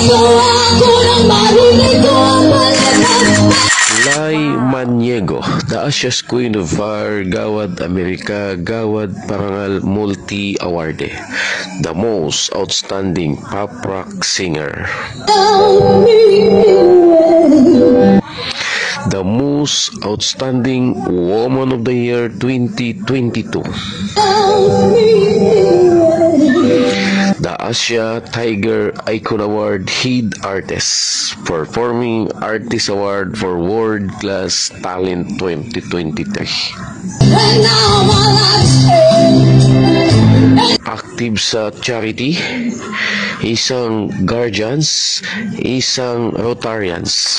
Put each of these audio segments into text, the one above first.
Lai Maniego, the Asia's Queen of Fire, Gawad America, Gawad Parangal Multi-Awarded, the most outstanding pop rock singer, the most outstanding Woman of the Year 2022, the Asia Tiger Icon Award Head Artist, Performing Artist Award for World Class Talent 2023. Active sa charity, isang Guardians, isang Rotarians.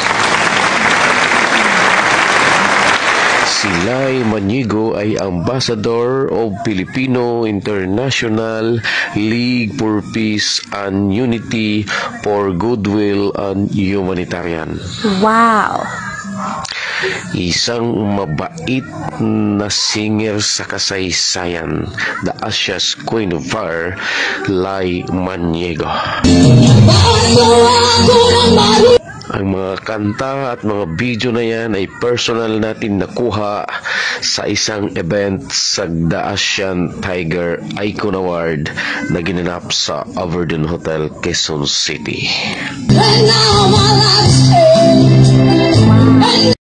Si Lai Maniego ay Ambassador of Filipino International League for Peace and Unity for Goodwill and Humanitarian. Wow! Isang mabait na singer sa kasaysayan, the Asia's Queen of Fire, Lai Maniego. Ang mga kanta at mga video na yan ay personal natin nakuha sa isang event sa The Asian Tiger Icon Award na ginanap sa Overden Hotel, Quezon City.